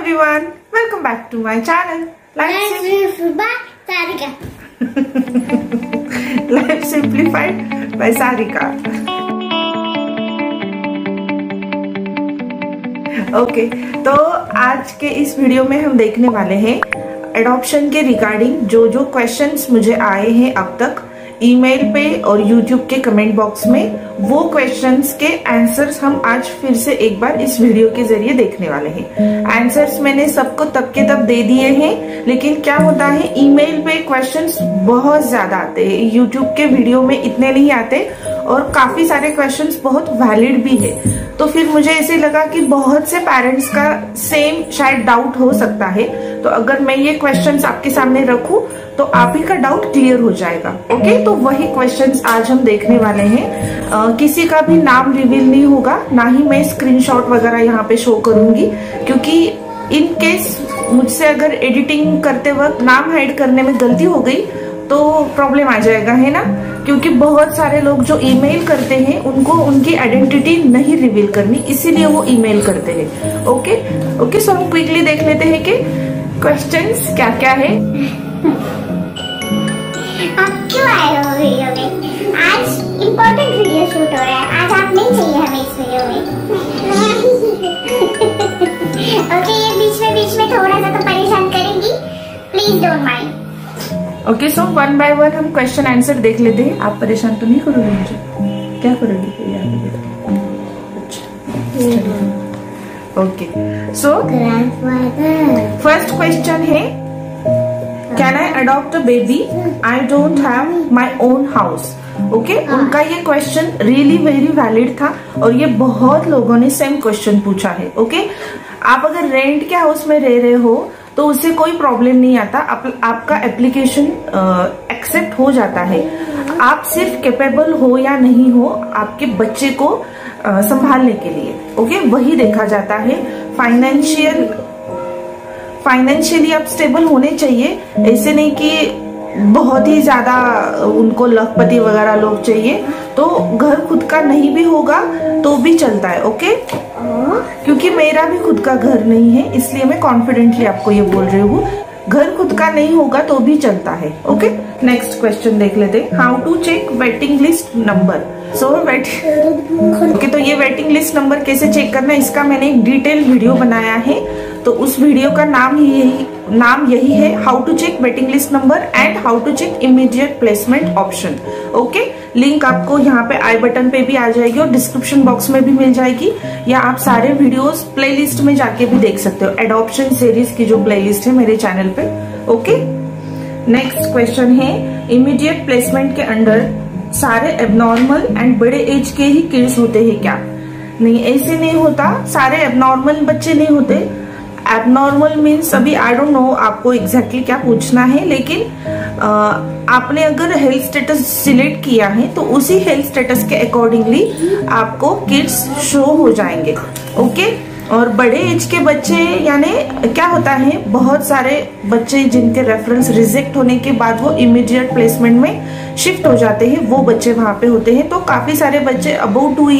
everyone, welcome back to my channel. Life Simplified by Sarika. Okay, तो आज के इस वीडियो में हम देखने वाले हैं एडॉप्शन के रिगार्डिंग जो क्वेश्चंस मुझे आए हैं अब तक ईमेल पे और यूट्यूब के कमेंट बॉक्स में, वो क्वेश्चंस के आंसर्स हम आज फिर से एक बार इस वीडियो के जरिए देखने वाले हैं। आंसर्स मैंने सबको तब के तब दे दिए हैं, लेकिन क्या होता है ईमेल पे क्वेश्चंस बहुत ज्यादा आते हैं, यूट्यूब के वीडियो में इतने नहीं आते और काफी सारे क्वेश्चंस बहुत वैलिड भी है। तो फिर मुझे ऐसे लगा कि बहुत से पेरेंट्स का सेम शायद डाउट हो सकता है, तो अगर मैं ये क्वेश्चंस आपके सामने रखूं तो आप ही का डाउट क्लियर हो जाएगा। ओके, तो वही क्वेश्चंस आज हम देखने वाले हैं। किसी का भी नाम रिवील नहीं होगा, ना ही मैं स्क्रीनशॉट वगैरह यहाँ पे शो करूंगी, क्योंकि इन केस मुझसे अगर एडिटिंग करते वक्त नाम हाइड करने में गलती हो गई तो प्रॉब्लम आ जाएगा, है ना। क्योंकि बहुत सारे लोग जो ईमेल करते हैं उनको उनकी आइडेंटिटी नहीं रिवील करनी, इसीलिए वो ईमेल करते हैं। ओके, सो हम क्विकली देख लेते हैं कि क्वेश्चंस क्या क्या है। आप क्यों आए हो वीडियो में? आज इम्पोर्टेंट वीडियो शूट हो रहा है, आज आप नहीं चाहिए हमें इस वीडियो में। ओके, ये बीच में थोड़ा सा तो परेशान करेंगी, please don't mind. Okay, so one by one हम क्वेश्चन आंसर देख लेते हैं। आप परेशान तो नहीं करोगे मुझे? क्या करोगे? ओके, सो फर्स्ट क्वेश्चन है, can I adopt a baby? I don't have my own house. Okay, उनका ये क्वेश्चन रियली वेरी वैलिड था और ये बहुत लोगों ने सेम क्वेश्चन पूछा है। ओके, आप अगर रेंट के हाउस में रह रहे हो तो उससे कोई प्रॉब्लम नहीं आता, आपका एप्लीकेशन एक्सेप्ट हो जाता है। आप सिर्फ कैपेबल हो या नहीं हो आपके बच्चे को संभालने के लिए। ओके, वही देखा जाता है। फाइनेंशियली आप स्टेबल होने चाहिए, ऐसे नहीं कि बहुत ही ज्यादा उनको लखपति वगैरह लोग चाहिए। तो घर खुद का नहीं भी होगा तो भी चलता है। ओके, क्योंकि मेरा भी खुद का घर नहीं है, इसलिए मैं कॉन्फिडेंटली आपको ये बोल रही हूँ, घर खुद का नहीं होगा तो भी चलता है। ओके, नेक्स्ट क्वेश्चन देख लेते हैं, how to check waiting list number. Okay, तो ये वेटिंग लिस्ट नंबर कैसे चेक करना है, इसका मैंने एक डिटेल वीडियो बनाया है, तो उस वीडियो का नाम यही है, how to check waiting list number and how to check immediate placement option. Okay, link आपको यहाँ पे आई बटन पे भी आ जाएगी और डिस्क्रिप्शन बॉक्स में भी मिल जाएगी, या आप सारे वीडियोस प्लेलिस्ट में जाके भी देख सकते हो, एडॉप्शन सीरीज की जो प्लेलिस्ट है मेरे चैनल पे। ओके, नेक्स्ट क्वेश्चन है, इमीडिएट प्लेसमेंट के अंडर सारे एबनॉर्मल एंड बड़े एज के ही किड्स होते हैं क्या? नहीं, ऐसे नहीं होता, सारे एबनॉर्मल बच्चे नहीं होते। एबनॉर्मल मीन्स, अभी आई डोंट नो आपको एग्जैक्टली क्या पूछना है, लेकिन आपने अगर हेल्थ स्टेटस सिलेक्ट किया है तो उसी हेल्थ स्टेटस के अकॉर्डिंगली आपको किड्स शो हो जाएंगे। ओके, और बड़े एज के बच्चे यानी क्या होता है, बहुत सारे बच्चे जिनके रेफरेंस रिजेक्ट होने के बाद वो इमीडिएट प्लेसमेंट में शिफ्ट हो जाते हैं, वो बच्चे वहां पे होते हैं। तो काफी सारे बच्चे अबव 2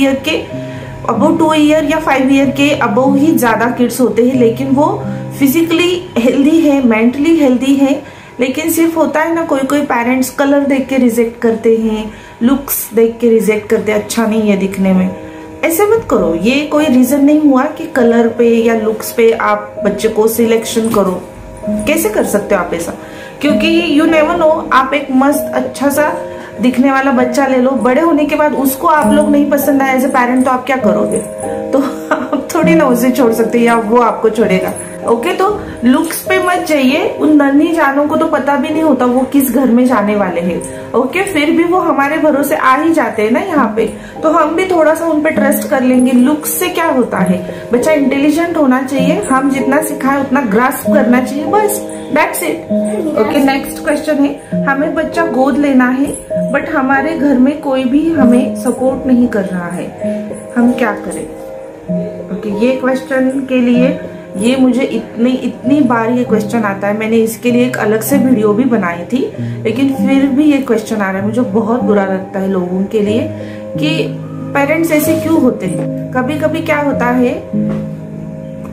ईयर या 5 ईयर के अबव ही ज्यादा किड्स होते हैं, लेकिन वो फिजिकली हेल्दी है, मेंटली हेल्दी है। लेकिन सिर्फ होता है ना, कोई पेरेंट्स कलर देख के रिजेक्ट करते हैं, लुक्स देख के रिजेक्ट करते हैं, अच्छा नहीं है दिखने में। ऐसे मत करो, ये कोई रीजन नहीं हुआ कि कलर पे या लुक्स पे आप बच्चे को सिलेक्शन करो। कैसे कर सकते हो आप ऐसा? क्योंकि यू नेवर नो, आप एक मस्त अच्छा सा दिखने वाला बच्चा ले लो, बड़े होने के बाद उसको आप लोग नहीं पसंद आए एज ए पेरेंट, तो आप क्या करोगे? तो आप थोड़ी ना उसे छोड़ सकते या वो आपको छोड़ेगा। ओके, तो लुक्स पे मत जाइए, उन नन्ही जानों को तो पता भी नहीं होता वो किस घर में जाने वाले हैं। ओके, फिर भी वो हमारे भरोसे आ ही जाते हैं ना यहाँ पे, तो हम भी थोड़ा सा उन पे ट्रस्ट कर लेंगे। लुक्स से क्या होता है, बच्चा इंटेलिजेंट होना चाहिए, हम जितना सिखाए उतना ग्रास्प करना चाहिए, बस that's it. Okay, next question है, हमें बच्चा गोद लेना है बट हमारे घर में कोई भी हमें सपोर्ट नहीं कर रहा है, हम क्या करें? ओके, ये क्वेश्चन के लिए ये मुझे इतनी बार ये क्वेश्चन आता है, मैंने इसके लिए एक अलग से वीडियो भी बनाई थी, लेकिन फिर भी ये क्वेश्चन आ रहा है। मुझे बहुत बुरा लगता है लोगों के लिए कि पेरेंट्स ऐसे क्यों होते हैं। कभी कभी क्या होता है,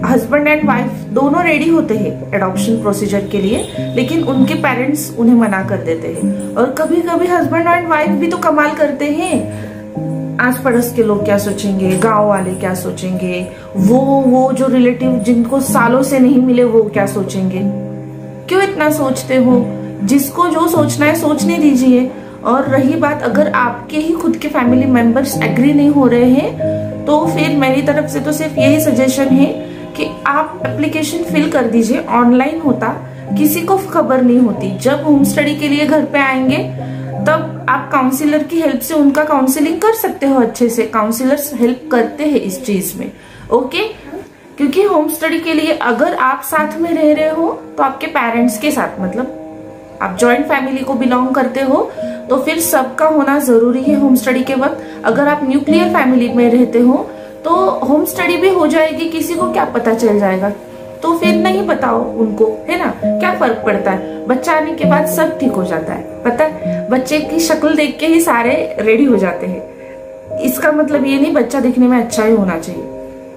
हस्बैंड एंड वाइफ दोनों रेडी होते हैं एडॉप्शन प्रोसीजर के लिए, लेकिन उनके पेरेंट्स उन्हें मना कर देते हैं। और कभी कभी हस्बैंड एंड वाइफ भी तो कमाल करते हैं, आस पड़ोस के लोग क्या सोचेंगे, गांव वाले क्या सोचेंगे, वो जो रिलेटिव जिनको सालों से नहीं मिले वो क्या सोचेंगे। क्यों इतना सोचते हो? जिसको जो सोचना है सोचने दीजिए। और रही बात, अगर आपके ही खुद के फैमिली मेंबर्स एग्री नहीं हो रहे हैं तो फिर मेरी तरफ से तो सिर्फ यही सजेशन है कि आप एप्लीकेशन फिल कर दीजिए। ऑनलाइन होता, किसी को खबर नहीं होती। जब होम स्टडी के लिए घर पे आएंगे तब आप काउंसलर की हेल्प से उनका काउंसलिंग कर सकते हो अच्छे से। काउंसलर्स हेल्प करते हैं इस चीज में, ओके। क्योंकि होम स्टडी के लिए अगर आप साथ में रह रहे हो तो आपके पेरेंट्स के साथ, मतलब आप जॉइंट फैमिली को बिलोंग करते हो तो फिर सबका होना जरूरी है होम स्टडी के वक्त। अगर आप न्यूक्लियर फैमिली में रहते हो तो होम स्टडी भी हो जाएगी, किसी को क्या पता चल जाएगा, तो फिर नहीं बताओ उनको, है ना। क्या फर्क पड़ता है, बच्चा आने के बाद सब ठीक हो जाता है। पता है, बच्चे की शक्ल देख के ही सारे रेडी हो जाते हैं। इसका मतलब ये नहीं बच्चा दिखने में अच्छा ही होना चाहिए,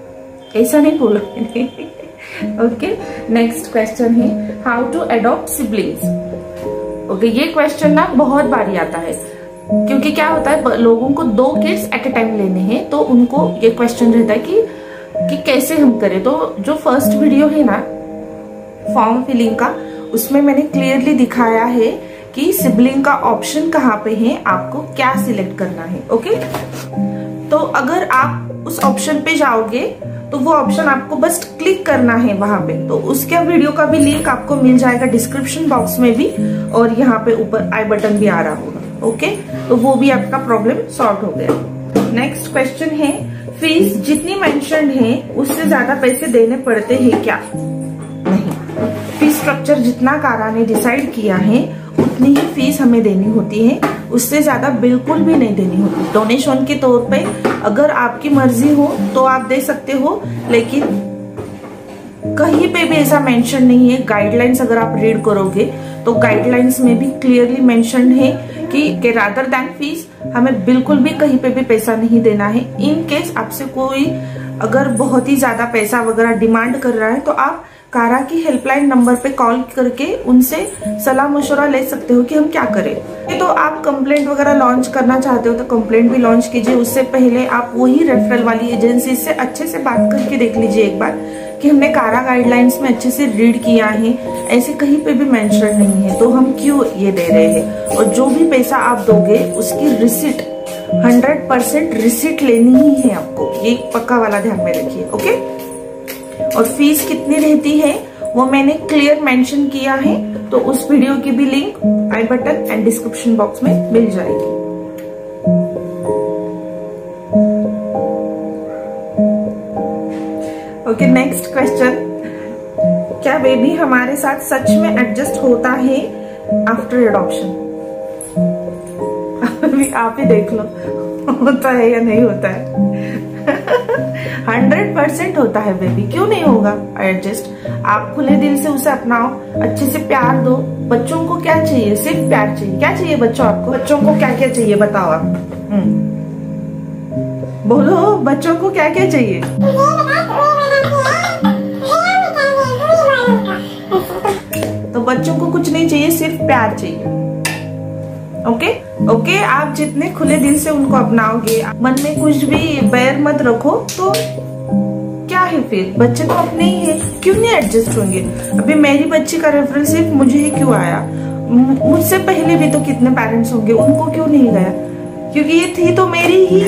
ऐसा नहीं बोला मैंने। ओके, नेक्स्ट क्वेश्चन है how to adopt siblings. Okay, ये क्वेश्चन ना बहुत बारी आता है, क्योंकि क्या होता है लोगों को 2 किड्स एट ए टाइम लेने हैं, तो उनको ये क्वेश्चन रहता है कि कैसे हम करें। तो जो फर्स्ट वीडियो है ना फॉर्म फिलिंग का, उसमें मैंने क्लियरली दिखाया है कि सिबलिंग का ऑप्शन कहाँ पे है, आपको क्या सिलेक्ट करना है। ओके, तो अगर आप उस ऑप्शन पे जाओगे तो वो ऑप्शन आपको बस क्लिक करना है वहां पे। तो उसके वीडियो का भी लिंक आपको मिल जाएगा डिस्क्रिप्शन बॉक्स में भी, और यहाँ पे ऊपर आई बटन भी आ रहा होगा। ओके, तो वो भी आपका प्रॉब्लम सॉल्व हो गया। नेक्स्ट क्वेश्चन है फीस जितनी मेंशन्ड है उससे ज्यादा पैसे देने पड़ते हैं क्या? नहीं, फीस स्ट्रक्चर जितना कारा ने डिसाइड किया है उतनी ही फीस हमें देनी होती है, उससे ज्यादा बिल्कुल भी नहीं देनी होती। डोनेशन के तौर पे अगर आपकी मर्जी हो तो आप दे सकते हो, लेकिन कहीं पे भी ऐसा मेंशन नहीं है। गाइडलाइंस अगर आप रीड करोगे तो गाइडलाइंस में भी क्लियरली मेंशन है कि रादर देन फीस हमें बिल्कुल भी कहीं पे भी पैसा नहीं देना है। इन केस आपसे कोई अगर बहुत ही ज्यादा पैसा वगैरह डिमांड कर रहा है तो आप कारा की हेल्पलाइन नंबर पे कॉल करके उनसे सलाह मशवरा ले सकते हो कि हम क्या करें। तो आप कंप्लेंट वगैरह लॉन्च करना चाहते हो तो कंप्लेंट भी लॉन्च कीजिए। उससे पहले आप वही रेफरल वाली एजेंसी से अच्छे से बात करके देख लीजिए एक बार कि हमने कारा गाइडलाइंस में अच्छे से रीड किया है, ऐसे कहीं पे भी मेंशन नहीं है तो हम क्यों ये दे रहे हैं। और जो भी पैसा आप दोगे उसकी रिसिट 100% रिसिट लेनी ही है आपको, ये पक्का वाला ध्यान में रखिए। ओके, और फीस कितनी रहती है वो मैंने क्लियर मेंशन किया है, तो उस वीडियो की भी link I button and description box में मिल जाएगी। ओके, नेक्स्ट क्वेश्चन, क्या बेबी हमारे साथ सच में एडजस्ट होता है आफ्टर एडॉप्शन? अभी आप ही देख लो होता है या नहीं होता है। 100% होता है बेबी, क्यों नहीं होगा एडजस्ट। आप खुले दिल से उसे अपनाओ, अच्छे से प्यार दो। बच्चों को क्या चाहिए? सिर्फ प्यार चाहिए। क्या चाहिए बच्चों आपको? बच्चों को क्या क्या चाहिए बताओ आप? बोलो, बच्चों को क्या क्या चाहिए? तो बच्चों को कुछ नहीं चाहिए, सिर्फ प्यार चाहिए। ओके, आप जितने खुले दिल से उनको अपनाओगे, मन में कुछ भी बैर मत रखो, तो क्या है फिर, बच्चे तो अपने ही है, क्यों नहीं एडजस्ट होंगे। अभी मेरी बच्ची का रेफरेंस सिर्फ मुझे ही क्यों आया? मुझसे पहले भी तो कितने पेरेंट्स होंगे, उनको क्यों नहीं गया? क्योंकि ये थी तो मेरी ही।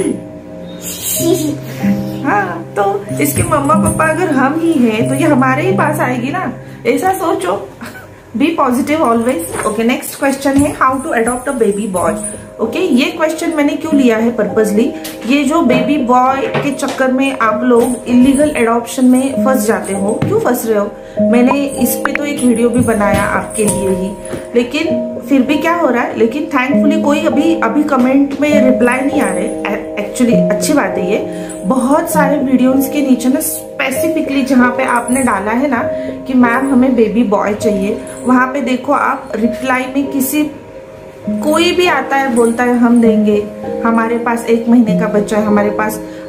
हाँ, तो इसके मम्मा पापा अगर हम ही हैं तो ये हमारे ही पास आएगी ना, ऐसा सोचो। Be positive always. Okay, next question है how to adopt a baby boy. Okay, ये क्वेश्चन मैंने क्यों लिया है पर्पसली, ये जो बेबी बॉय के चक्कर में आप लोग इलीगल एडॉप्शन में फंस जाते हो, क्यों फंस रहे हो? मैंने इस पे तो एक वीडियो भी बनाया आपके लिए ही, लेकिन फिर भी क्या हो रहा है, लेकिन थैंकफुली कोई अभी कमेंट में रिप्लाई नहीं आ रहे। एक्चुअली अच्छी बात है ये। बहुत सारे वीडियोस के नीचे ना स्पेसिफिकली जहाँ पे आपने डाला है ना कि मैम हमें बेबी बॉय चाहिए, वहां पे देखो आप रिप्लाई में कोई भी आता है बोलता है हम देंगे, हमारे पास 1 महीने का बच्चा है, हमारे पास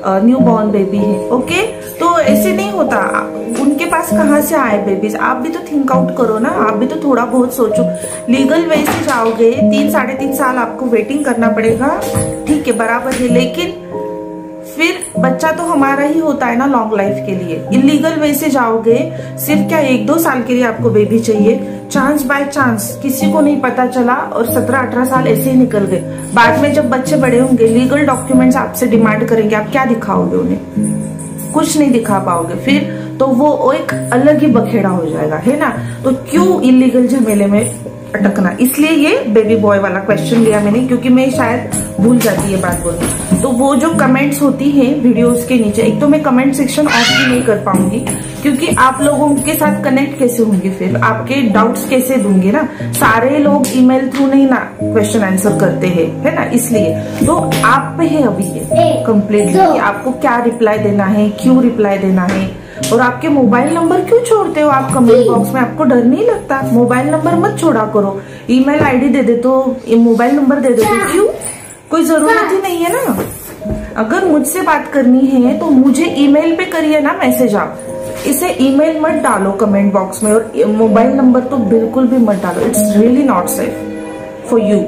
न्यू बॉर्न बेबी है। ओके, तो ऐसे नहीं होता, उनके पास कहाँ से आए बेबीज, आप भी तो थिंक आउट करो ना, आप भी तो थोड़ा बहुत सोचो। लीगल वे से जाओगे 3-3.5 साल आपको वेटिंग करना पड़ेगा, ठीक है बराबर है, लेकिन फिर बच्चा तो हमारा ही होता है ना लॉन्ग लाइफ के लिए। इलीगल वे से जाओगे, सिर्फ क्या 1-2 साल के लिए आपको बेबी चाहिए, चांस बाय चांस, किसी को नहीं पता चला और 17-18 साल ऐसे ही निकल गए। बाद में जब बच्चे बड़े होंगे, लीगल डॉक्यूमेंट्स आपसे डिमांड करेंगे, आप क्या दिखाओगे उन्हें? कुछ नहीं दिखा पाओगे, फिर तो वो एक अलग ही बखेड़ा हो जाएगा, है ना। तो क्यों इलीगल झमेले में अटकना, इसलिए ये बेबी बॉय वाला क्वेश्चन लिया मैंने, क्योंकि मैं शायद भूल जाती है बात बोलना। तो वो जो कमेंट्स होती है वीडियोस के नीचे, एक तो मैं कमेंट सेक्शन ऑफ भी नहीं कर पाऊंगी, क्योंकि आप लोगों के साथ कनेक्ट कैसे होंगे, फिर आपके डाउट्स कैसे दूंगे ना। सारे लोग ईमेल थ्रू नहीं ना क्वेश्चन आंसर करते हैं, है ना, इसलिए तो आप पे है अभी ये कंप्लीटली, आपको क्या रिप्लाई देना है, क्यों रिप्लाई देना है, और आपके मोबाइल नंबर क्यों छोड़ते हो आप कमेंट बॉक्स में? आपको डर नहीं लगता? मोबाइल नंबर मत छोड़ा करो, ईमेल आईडी दे दे तो, मोबाइल नंबर दे दे तो, क्यों? कोई जरूरत ही नहीं है ना। अगर मुझसे बात करनी है तो मुझे ईमेल पे करिए ना मैसेज, आप इसे ईमेल मत डालो कमेंट बॉक्स में, और मोबाइल नंबर तो बिल्कुल भी मत डालो, it's really not safe for you.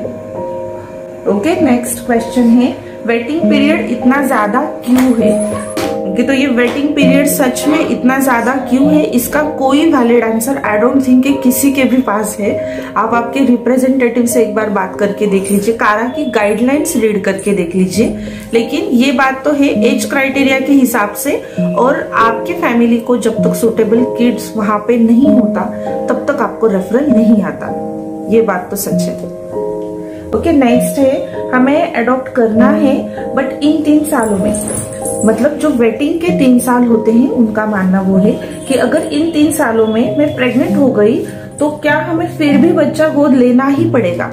Okay, next question है, वेटिंग पीरियड इतना ज्यादा क्यों है? तो ये वेटिंग पीरियड सच में इतना ज्यादा क्यों है, इसका कोई valid answer I don't think किसी के भी पास है। आप आपके रिप्रेजेंटेटिव से एक बार बात करके देख लीजिए, कारा की गाइडलाइंस रीड करके देख लीजिए। लेकिन ये बात तो है एज क्राइटेरिया के हिसाब से, और आपके फैमिली को जब तक सुटेबल किड्स वहां पे नहीं होता तब तक आपको रेफरल नहीं आता, ये बात तो सच है। ओके, नेक्स्ट है, हमें अडॉप्ट करना है बट इन 3 सालों में, मतलब जो वेटिंग के 3 साल होते हैं उनका मानना वो है कि अगर इन 3 सालों में मैं प्रेग्नेंट हो गई तो क्या हमें फिर भी बच्चा गोद लेना ही पड़ेगा?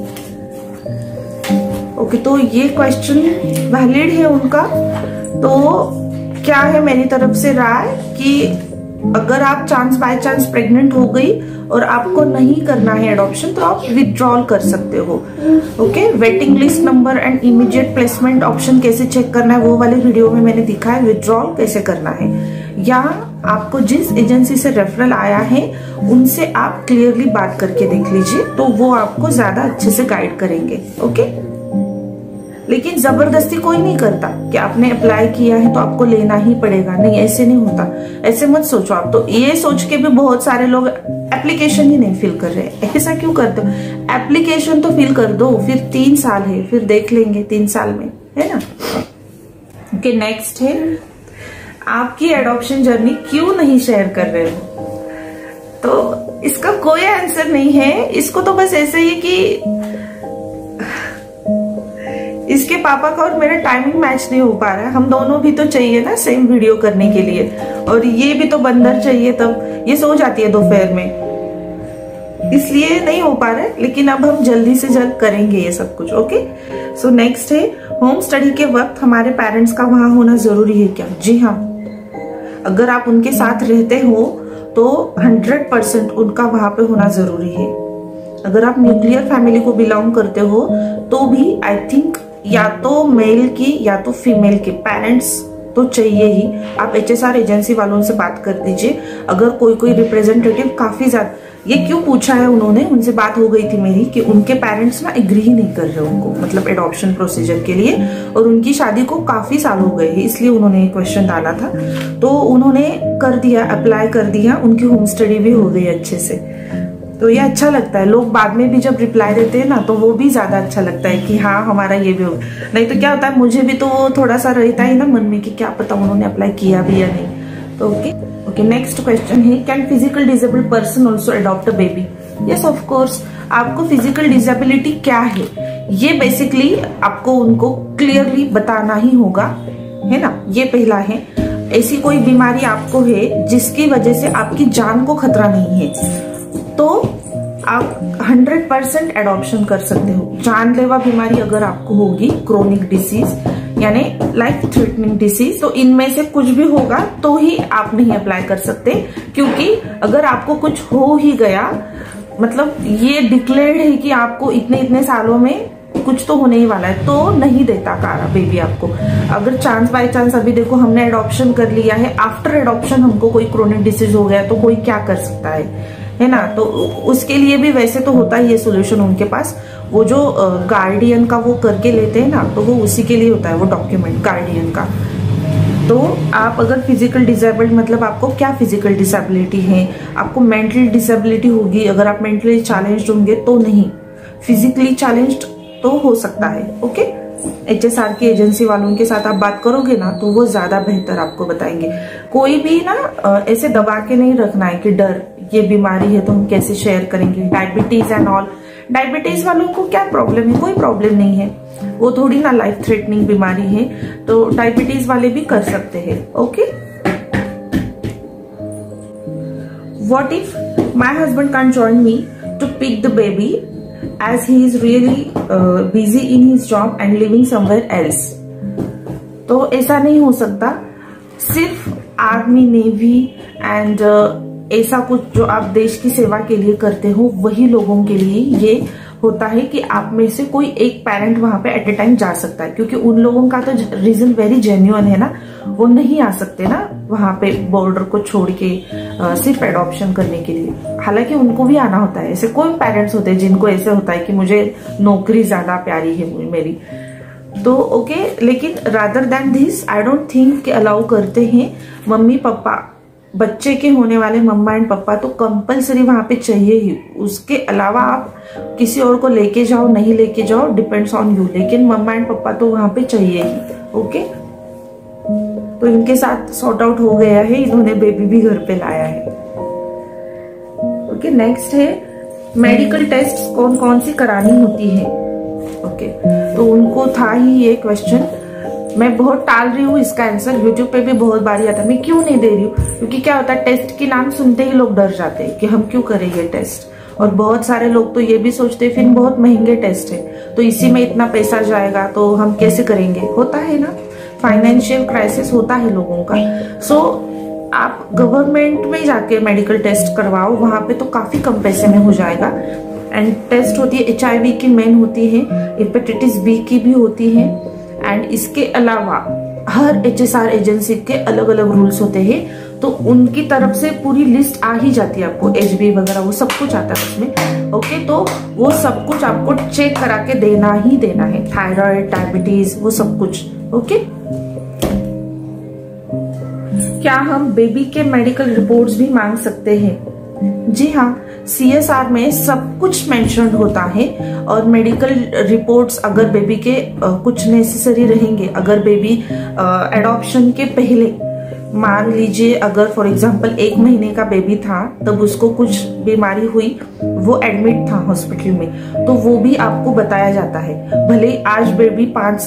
ओके, तो ये क्वेश्चन वैलिड है उनका। तो क्या है मेरी तरफ से राय कि अगर आप चांस बाय चांस प्रेग्नेंट हो गई और आपको नहीं करना है एडॉप्शन, तो आप विथड्रॉल कर सकते हो। Okay, waiting list number and immediate placement option कैसे चेक करना है वो वाले वीडियो में मैंने दिखाया, विथड्रॉल कैसे करना है। या आपको जिस एजेंसी से रेफरल आया है उनसे आप क्लियरली बात करके देख लीजिए, तो वो आपको ज्यादा अच्छे से गाइड करेंगे। ओके, लेकिन जबरदस्ती कोई नहीं करता कि आपने अप्लाई किया है तो आपको लेना ही पड़ेगा, नहीं ऐसे नहीं होता, ऐसे मत सोचो आप। तो ये सोच के भी बहुत सारे लोग एप्लीकेशन ही नहीं फिल कर रहे। ऐसा क्यों करते हो? एप्लीकेशन तो फिल कर दो, फिर 3 साल है, फिर देख लेंगे 3 साल में, है ना। ओके, नेक्स्ट है, आपकी एडॉप्शन जर्नी क्यों नहीं शेयर कर रहे हो? तो इसका कोई आंसर नहीं है, इसको तो बस ऐसे ही कि इसके पापा का और मेरा टाइमिंग मैच नहीं हो पा रहा है। हम दोनों भी तो चाहिए ना सेम वीडियो करने के लिए, और ये भी तो बंदर चाहिए, तब ये सो जाती है दोपहर में, इसलिए नहीं हो पा रहा है। लेकिन अब हम जल्दी से जल्द करेंगे ये सब कुछ। ओके, सो नेक्स्ट है, होम स्टडी के वक्त हमारे पेरेंट्स का वहां होना जरूरी है क्या? जी हाँ, अगर आप उनके साथ रहते हो तो 100% उनका वहां पे होना जरूरी है। अगर आप न्यूक्लियर फैमिली को बिलोंग करते हो तो भी आई थिंक या तो मेल की या तो फीमेल के पेरेंट्स तो चाहिए ही। आप HSR एजेंसी वालों से बात कर दीजिए, अगर कोई रिप्रेजेंटेटिव काफी ज्यादा, ये क्यों पूछा है उन्होंने, उनसे बात हो गई थी मेरी कि उनके पेरेंट्स ना एग्री ही नहीं कर रहे उनको, मतलब एडॉप्शन प्रोसीजर के लिए, और उनकी शादी को काफी साल हो गए हैं, इसलिए उन्होंने ये क्वेश्चन डाला था। तो उन्होंने कर दिया, अप्लाई कर दिया, उनकी होम स्टडी भी हो गई अच्छे से। तो ये अच्छा लगता है, लोग बाद में भी जब रिप्लाई देते हैं ना तो वो भी ज्यादा अच्छा लगता है कि हाँ हमारा ये भी हो। नहीं तो क्या होता है, मुझे भी तो वो थोड़ा सा रहता है ना मन में कि क्या पता उन्होंने अप्लाई किया भी या नहीं। तो ओके, नेक्स्ट क्वेश्चन है, can physical disabled person also adopt a baby? Yes of course. आपको फिजिकल डिसेबिलिटी क्या है ये बेसिकली आपको उनको क्लियरली बताना ही होगा, है ना। ये पहला है, ऐसी कोई बीमारी आपको है जिसकी वजह से आपकी जान को खतरा नहीं है तो आप 100% एडॉप्शन कर सकते हो। जानलेवा बीमारी अगर आपको होगी, क्रोनिक डिसीज यानी लाइफ थ्रेटनिंग डिसीज, तो इनमें से कुछ भी होगा तो ही आप नहीं अप्लाई कर सकते, क्योंकि अगर आपको कुछ हो ही गया, मतलब ये डिक्लेयर्ड है कि आपको इतने सालों में कुछ तो होने ही वाला है, तो नहीं देता कारा बेबी आपको। अगर चांस बाय चांस अभी देखो हमने एडॉप्शन कर लिया है, आफ्टर एडॉप्शन हमको कोई क्रोनिक डिसीज हो गया तो कोई क्या कर सकता है ना। तो उसके लिए भी वैसे तो होता ही है सोल्यूशन उनके पास, वो जो गार्डियन का वो करके लेते हैं ना, तो वो उसी के लिए होता है वो डॉक्यूमेंट गार्डियन का। तो आप अगर फिजिकल डिसेबल्ड मतलब आपको क्या फिजिकल डिसेबिलिटी है, आपको मेंटल डिसेबिलिटी होगी, अगर आप मेंटली चैलेंज्ड होंगे तो नहीं, फिजिकली चैलेंज्ड तो हो सकता है। ओके, HSR की एजेंसी वालों के साथ आप बात करोगे ना तो वो ज्यादा बेहतर आपको बताएंगे। कोई भी ना ऐसे दबा के नहीं रखना है कि डर ये बीमारी है तो हम कैसे शेयर करेंगे। डायबिटीज एंड ऑल, डायबिटीज वालों को क्या प्रॉब्लम है, कोई प्रॉब्लम नहीं है, वो थोड़ी ना लाइफ थ्रेटनिंग बीमारी है, तो डायबिटीज वाले भी कर सकते हैं। Okay, what if my husband can join me to pick the baby as he is really busy in his job and living somewhere else। तो ऐसा नहीं हो सकता, सिर्फ आर्मी नेवी एंड ऐसा कुछ जो आप देश की सेवा के लिए करते हो वही लोगों के लिए ये होता है कि आप में से कोई एक पेरेंट वहां पे एट ए टाइम जा सकता है, क्योंकि उन लोगों का तो रीजन वेरी जेन्युइन है ना, वो नहीं आ सकते ना वहां पे बॉर्डर को छोड़ के सिर्फ एडॉप्शन करने के लिए। हालांकि उनको भी आना होता है, ऐसे कोई पेरेंट्स होते हैं जिनको ऐसे होता है कि मुझे नौकरी ज्यादा प्यारी है मेरी, तो ओके। लेकिन rather than this I don't think कि अलाउ करते हैं। मम्मी पापा, बच्चे के होने वाले मम्मा एंड पापा तो कंपलसरी वहां पे चाहिए ही, उसके अलावा आप किसी और को लेके जाओ नहीं लेके जाओ डिपेंड्स ऑन यू, लेकिन मम्मा एंड पापा तो वहां पे चाहिए ही। ओके, तो इनके साथ सॉर्ट आउट हो गया है, इन्होंने बेबी भी घर पे लाया है। ओके, नेक्स्ट है मेडिकल टेस्ट कौन कौन सी करानी होती है। ओके, तो उनको था ही ये क्वेश्चन, मैं बहुत टाल रही हूँ इसका आंसर, यूट्यूब पे भी बहुत बारी आता है, मैं क्यों नहीं दे रही हूँ, क्योंकि क्या होता है टेस्ट के नाम सुनते ही लोग डर जाते हैं कि हम क्यों करेंगे टेस्ट, और बहुत सारे लोग तो ये भी सोचते हैं फिर बहुत महंगे टेस्ट है तो इसी में इतना पैसा जाएगा तो हम कैसे करेंगे, होता है ना, फाइनेंशियल क्राइसिस होता है लोगों का। सो आप गवर्नमेंट में जाके मेडिकल टेस्ट करवाओ, वहां पे तो काफी कम पैसे में हो जाएगा। एंड टेस्ट होती है HIV की मेन होती है, हेपेटाइटिस B की भी होती है, एंड इसके अलावा हर HSR एजेंसी के अलग अलग रूल्स होते हैं, तो उनकी तरफ से पूरी लिस्ट आ ही जाती है आपको, HB वगैरह वो सब कुछ आता है उसमें। ओके, तो वो सब कुछ आपको चेक करा के देना ही देना है, थायराइड, डायबिटीज, वो सब कुछ। ओके, क्या हम बेबी के मेडिकल रिपोर्ट्स भी मांग सकते हैं? जी हाँ, CSR में सब कुछ मेंशन्ड होता है, और मेडिकल रिपोर्ट्स अगर बेबी के कुछ नेसेसरी रहेंगे, अगर बेबी एडॉप्शन के पहले मान लीजिए अगर फॉर एग्जांपल 1 महीने का बेबी था तब उसको कुछ बीमारी हुई, वो एडमिट था हॉस्पिटल में, तो वो भी आपको बताया जाता है। भले आज बेबी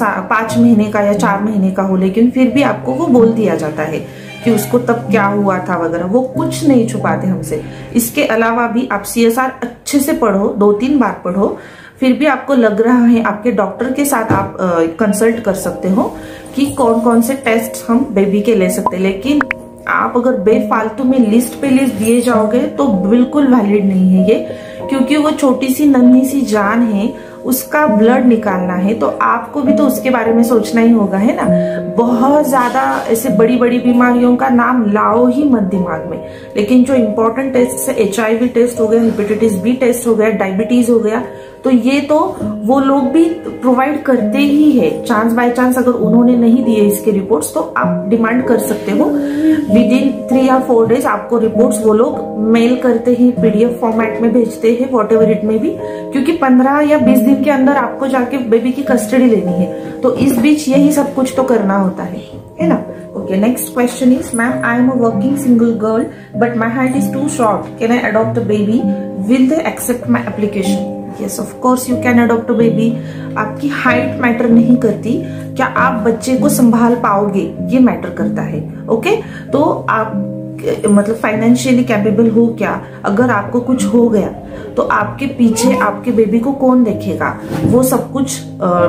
5 महीने का या 4 महीने का हो, लेकिन फिर भी आपको वो बोल दिया जाता है कि उसको तब क्या हुआ था वगैरह, वो कुछ नहीं छुपाते हमसे। इसके अलावा भी आप CSR अच्छे से पढ़ो, 2-3 बार पढ़ो, फिर भी आपको लग रहा है आपके डॉक्टर के साथ आप कंसल्ट कर सकते हो कि कौन कौन से टेस्ट हम बेबी के ले सकते हैं। लेकिन आप अगर बेफालतू में लिस्ट पे लिस्ट दिए जाओगे तो बिल्कुल वैलिड नहीं है ये, क्योंकि वो छोटी सी नन्ही सी जान है, उसका ब्लड निकालना है, तो आपको भी तो उसके बारे में सोचना ही होगा, है ना। बहुत ज्यादा ऐसे बड़ी बड़ी बीमारियों का नाम लाओ ही मत दिमाग में, लेकिन जो इम्पोर्टेंट टेस्ट है, HIV टेस्ट हो गया, हेपेटाइटिस B टेस्ट हो गया, डायबिटीज हो गया, तो ये तो वो लोग भी प्रोवाइड करते ही है। चांस बाय चांस अगर उन्होंने नहीं दिए इसके रिपोर्ट्स तो आप डिमांड कर सकते हो, विद इन 3 या 4 डेज आपको रिपोर्ट्स वो लोग मेल करते हैं, PDF फॉर्मेट में भेजते हैं, वॉट एवर इट में भी, क्योंकि 15 या 20 दिन के अंदर आपको जाके बेबी की कस्टडी लेनी है, तो इस बीच यही सब कुछ तो करना होता है ना। Okay, next question is, ma'am, I am a working single girl, but my height is too short. Can I adopt a baby? Will they accept my application? Yes, of course you can adopt a baby. आपकी height matter नहीं करती, क्या आप बच्चे को संभाल पाओगे ये मैटर करता है। ओके, तो आप मतलब फाइनेंशियली कैपेबल हो क्या, अगर आपको कुछ हो गया तो आपके पीछे आपके बेबी को कौन देखेगा, वो सब कुछ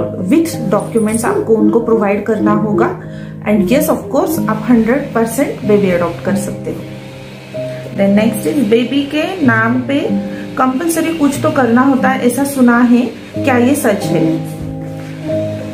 विथ डॉक्यूमेंट्स आपको उनको प्रोवाइड करना होगा। एंड यस ऑफ कोर्स आप 100% बेबी अडॉप्ट कर सकते हो। देन नेक्स्ट इज, बेबी के नाम पे कंपलसरी कुछ तो करना होता है, ऐसा सुना है, क्या ये सच है?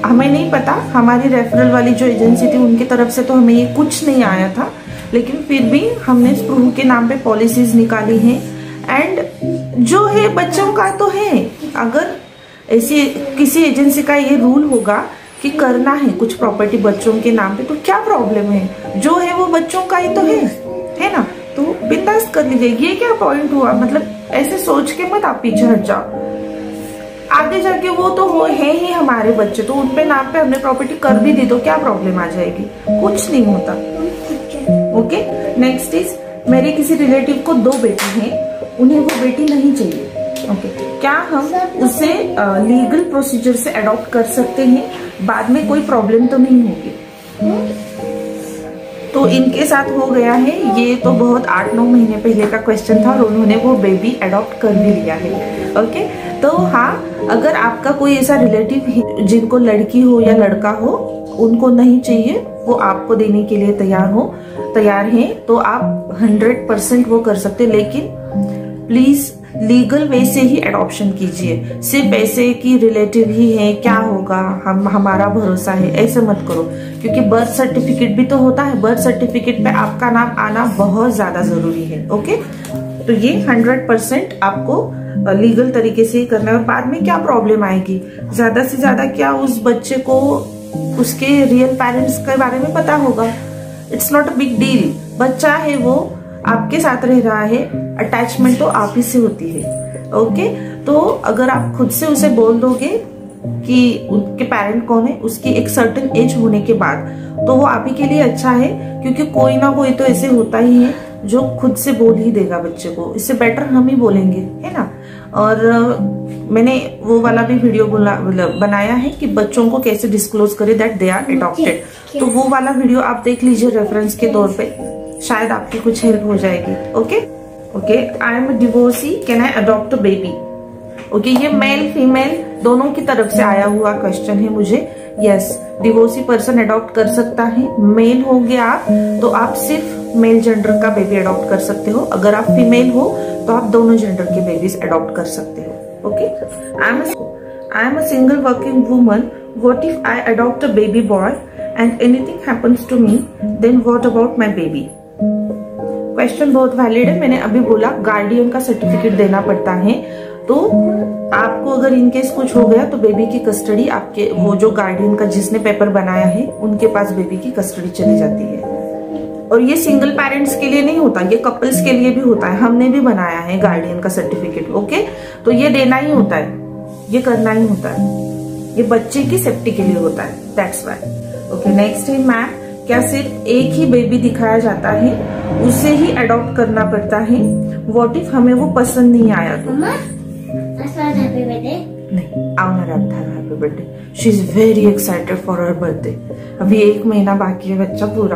हमें नहीं पता, हमारी रेफरल वाली जो एजेंसी थी उनकी तरफ से तो हमें ये कुछ नहीं आया था, लेकिन फिर भी हमने स्प्रूह के नाम पे पॉलिसीज निकाली हैं। एंड जो है बच्चों का तो है, अगर ऐसी किसी एजेंसी का ये रूल होगा कि करना है कुछ प्रॉपर्टी बच्चों के नाम पे, तो क्या प्रॉब्लम है? जो है वो बच्चों का ही तो है ना, तो बिंदास कर लीजिए। ये क्या पॉइंट हुआ? मतलब ऐसे सोच के मत आप पीछे हट जाओ, आगे जाके वो तो वो है ही हमारे बच्चे, तो उनपे नाम पे हमने प्रॉपर्टी कर भी दी तो क्या प्रॉब्लम आ जाएगी? कुछ नहीं होता। ओके, नेक्स्ट इज, मेरे किसी रिलेटिव को 2 बेटी हैं, उन्हें वो बेटी नहीं चाहिए। ओके, क्या हम उसे लीगल प्रोसीजर से अडॉप्ट कर सकते हैं? बाद में कोई प्रॉब्लम तो नहीं होगी? तो इनके साथ हो गया है, ये तो बहुत 8-9 महीने पहले का क्वेश्चन था और उन्होंने वो बेबी अडॉप्ट कर भी लिया है। ओके, तो हाँ, अगर आपका कोई ऐसा रिलेटिव जिनको लड़की हो या लड़का हो, उनको नहीं चाहिए, वो आपको देने के लिए तैयार हैं, तो आप 100% वो कर सकते, लेकिन प्लीज लीगल वे से ही अडॉप्शन कीजिए। सिर्फ ऐसे कि रिलेटिव ही है, क्या होगा, हमारा भरोसा है, ऐसे मत करो, क्योंकि बर्थ सर्टिफिकेट भी तो होता है, बर्थ सर्टिफिकेट पे आपका नाम आना बहुत ज्यादा जरूरी है। ओके, तो ये 100% आपको लीगल तरीके से ही करना है। और बाद में क्या प्रॉब्लम आएगी? ज्यादा से ज्यादा क्या उस बच्चे को उसके रियल पेरेंट्स के बारे में पता होगा? It's not a big deal, बच्चा है वो आपके साथ रह रहा है, अटैचमेंट तो आप ही से होती है। ओके, तो अगर आप खुद से उसे बोल दोगे कि उनके पेरेंट कौन है, उसकी एक सर्टेन एज होने के बाद, तो वो आप ही के लिए अच्छा है, क्योंकि कोई ना कोई तो ऐसे होता ही है जो खुद से बोल ही देगा बच्चे को, इससे बेटर हम ही बोलेंगे, है ना। और मैंने वो वाला भी वीडियो बनाया है कि बच्चों को कैसे डिस्क्लोज करे दैट दे आर अडॉप्टेड, तो वो वाला वीडियो आप देख लीजिए रेफरेंस के तौर पे, शायद आपकी कुछ हेल्प हो जाएगी। Okay, I am divorcee, can I adopt a baby? Okay, ये मेल फीमेल दोनों की तरफ से आया हुआ क्वेश्चन है मुझे। यस, डिवोर्सी पर्सन अडॉप्ट कर सकता है। मेल हो गया आप, तो आप सिर्फ मेल जेंडर का बेबी अडॉप्ट कर सकते हो। अगर आप फीमेल हो तो आप दोनों जेंडर के बेबीज अडॉप्ट कर सकते हो। Okay, I am a single working woman, what if I adopt a baby boy and anything happens to me, then what about my baby? Question बहुत वैलिड है। मैंने अभी बोला गार्डियन का सर्टिफिकेट देना पड़ता है, तो आपको अगर इनकेस कुछ हो गया तो बेबी की कस्टडी आपके, वो जो गार्डियन का जिसने पेपर बनाया है उनके पास बेबी की कस्टडी चली जाती है। और ये सिंगल पेरेंट्स के लिए नहीं होता, ये कपल्स के लिए भी होता है। हमने भी बनाया है गार्डियन का सर्टिफिकेट। ओके, तो ये देना ही होता है, ये करना ही होता है, ये बच्चे की सेफ्टी के लिए होता है, दैट्स व्हाई। ओके, नेक्स्ट है मैम, क्या सिर्फ एक ही बेबी दिखाया जाता है, उसे ही अडॉप्ट करना पड़ता है? व्हाट इफ हमें वो पसंद नहीं आया तो? नहीं, आउना रखता है happy birthday. She is very excited for her birthday. अभी 1 महीना बाकी है बच्चा पूरा।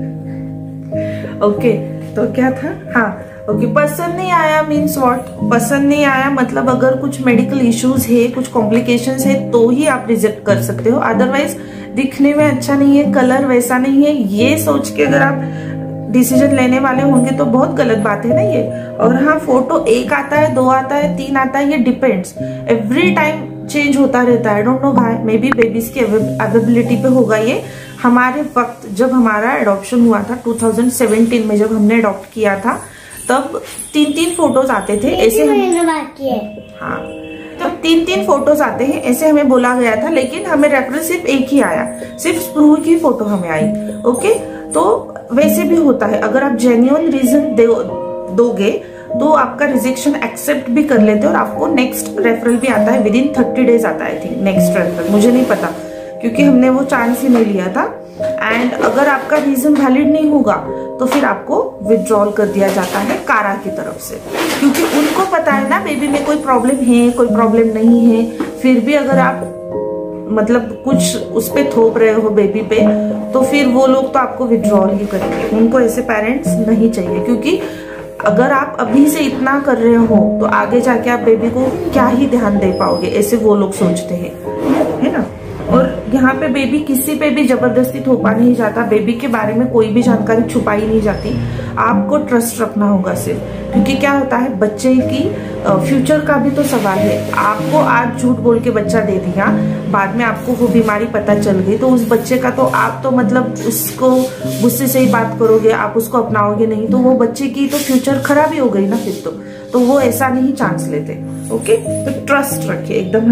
ओके, तो क्या था? हाँ, ओके, पसंद नहीं आया मीन्स व्हाट? पसंद नहीं आया मतलब अगर कुछ मेडिकल इश्यूज है, कुछ कॉम्प्लिकेशंस है, तो ही आप रिजेक्ट कर सकते हो। अदरवाइज दिखने में अच्छा नहीं है, कलर वैसा नहीं है, ये सोच के अगर आप डिसीजन लेने वाले होंगे तो बहुत गलत बात है ना ये। और हाँ, फोटो 1 आता है, 2 आता है, 3 आता है, ये डिपेंड्स, एवरी टाइम चेंज होता रहता है। डोंट नो भाई, मे बी बेबीज की अवेलेबिलिटी पे होगा ये। हमारे वक्त जब हमारा एडॉप्शन हुआ था 2017 में, जब हमने अडॉप्ट किया था, तब 3-3 फोटोज आते थे ऐसे। हाँ, तब 3-3 फोटोज आते हैं ऐसे हमें बोला गया था, लेकिन हमें रेफरेंस सिर्फ एक ही आया, सिर्फ स्प्रूह की फोटो हमें आई। ओके, तो वैसे भी होता है, अगर आप जेन्युइन रीजन दोगे तो आपका रिजेक्शन एक्सेप्ट भी कर लेते हैं और आपको नेक्स्ट रेफरल भी आता है, विदिन 30 डेज आता है। आई थिंक नेक्स्ट रेफरल, मुझे नहीं पता क्योंकि हमने वो चांस ही नहीं लिया था। एंड अगर आपका रीजन वैलिड नहीं होगा तो फिर आपको विथड्रॉल कर दिया जाता है कारा की तरफ से, क्योंकि उनको पता है ना बेबी में कोई प्रॉब्लम है, कोई प्रॉब्लम नहीं है। फिर भी अगर आप मतलब कुछ उस पे थोप रहे हो बेबी पे, तो फिर वो लोग तो आपको विथड्रॉल ही करेंगे। उनको ऐसे पेरेंट्स नहीं चाहिए, क्योंकि अगर आप अभी से इतना कर रहे हो तो आगे जाके आप बेबी को क्या ही ध्यान दे पाओगे, ऐसे वो लोग सोचते हैं, है ना। और यहाँ पे बेबी किसी पे भी जबरदस्ती थोपा नहीं जाता, बेबी के बारे में कोई भी जानकारी छुपाई नहीं जाती। आपको ट्रस्ट रखना होगा सिर्फ, क्योंकि क्या होता है बच्चे की फ्यूचर का भी तो सवाल है। आपको आज झूठ बोल के बच्चा दे दिया, बाद में आपको वो बीमारी पता चल गई तो उस बच्चे का तो आप तो मतलब उसको गुस्से से ही बात करोगे, आप उसको अपनाओगे नहीं, तो वो बच्चे की तो फ्यूचर खराब ही हो गई ना फिर तो वो ऐसा नहीं चांस लेते। ओके, तो ट्रस्ट रखिए एकदम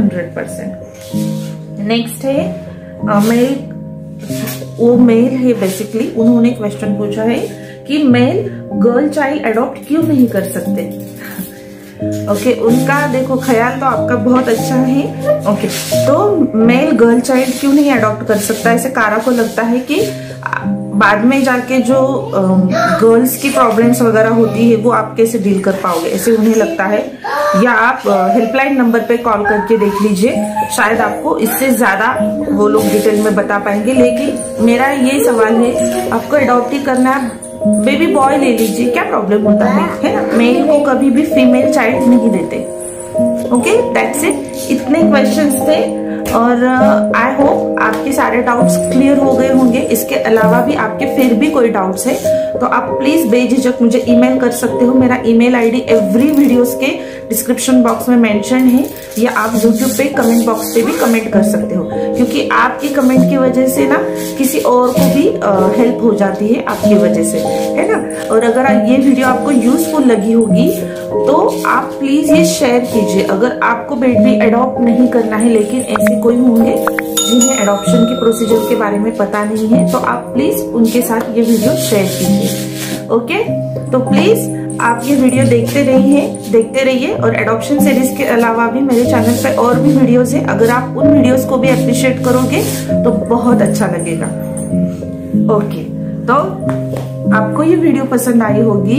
100%। नेक्स्ट है मेल, वो मेल है बेसिकली, उन्होंने क्वेश्चन पूछा है कि मेल गर्ल चाइल्ड अडॉप्ट क्यों नहीं कर सकते। ओके, उनका देखो ख्याल तो आपका बहुत अच्छा है। ओके, तो मेल गर्ल चाइल्ड क्यों नहीं अडॉप्ट कर सकता, ऐसे कारा को लगता है कि बाद में जाके जो गर्ल्स की प्रॉब्लम्स वगैरह होती है वो आप कैसे डील कर पाओगे, ऐसे उन्हें लगता है। या आप हेल्पलाइन नंबर पे कॉल करके देख लीजिए, शायद आपको इससे ज्यादा वो लोग डिटेल में बता पाएंगे। लेकिन मेरा ये सवाल है, आपको अडॉप्ट ही करना है, बेबी बॉय ले लीजिए, क्या प्रॉब्लम होता है ना। मेल को कभी भी फीमेल चाइल्ड नहीं देते। Okay, that's it. इतने क्वेश्चंस थे और आई होप आपके सारे डाउट्स क्लियर हो गए होंगे। इसके अलावा भी आपके फिर भी कोई डाउट्स है तो आप प्लीज बेझिझक मुझे ईमेल कर सकते हो। मेरा ईमेल आईडी एवरी वीडियोस के डिस्क्रिप्शन बॉक्स में मेंशन है, या आप यूट्यूब पे कमेंट बॉक्स पे भी कमेंट कर सकते हो, क्योंकि आपकी कमेंट की वजह से ना किसी और को भी हेल्प हो जाती है आपकी वजह से, है ना। और अगर ये वीडियो आपको यूजफुल लगी होगी तो आप प्लीज ये शेयर कीजिए। अगर आपको बेबी अडॉप्ट नहीं करना है लेकिन ऐसे कोई होंगे जिन्हें अडॉप्शन के प्रोसीजर के बारे में पता नहीं है, तो आप प्लीज उनके साथ ये वीडियो शेयर कीजिए। ओके, तो प्लीज आप ये वीडियो देखते रहिए और एडॉप्शन सीरीज के अलावा भी मेरे चैनल पे और भी वीडियोस है। अगर आप उन वीडियोस को भी अप्रिशिएट करोगे तो बहुत अच्छा लगेगा। ओके, तो आपको ये वीडियो पसंद आई होगी,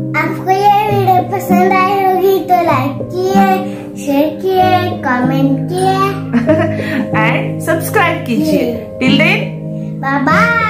तो लाइक किए, शेयर किए, कमेंट किए एंड सब्सक्राइब कीजिए। Till then, bye bye.